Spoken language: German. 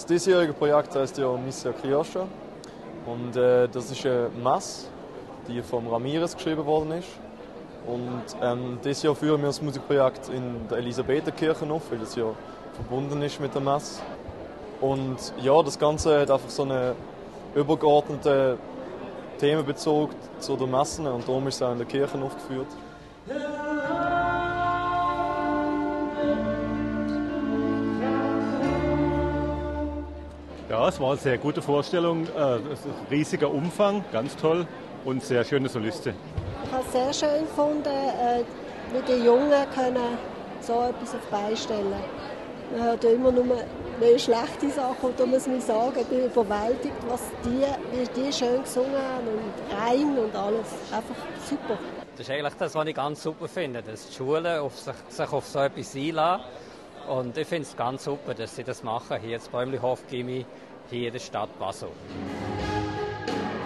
Das diesjährige Projekt heißt ja Missa Crioscia und das ist eine Messe, die von Ramirez geschrieben worden ist. Und dieses Jahr führen wir das Musikprojekt in der Elisabethenkirche auf, weil es ja verbunden ist mit der Messe. Und ja, das Ganze hat einfach so einen übergeordneten Themenbezug zu den Messen und darum ist es auch in der Kirche aufgeführt. Ja, es war eine sehr gute Vorstellung, ein riesiger Umfang, ganz toll und sehr schöne Soliste. Ich habe es sehr schön gefunden, wie die Jungen können so etwas auf die Beine stellen. Man hört ja immer nur mehr schlechte Sachen und da muss man sagen, ich bin überwältigt, wie die schön gesungen haben und rein und alles. Einfach super. Das ist eigentlich das, was ich ganz super finde, dass die Schulen sich auf so etwas einlassen. Und ich finde es ganz super, dass sie das machen, hier in Bäumlihof Gymnasium, hier in der Stadt Basel.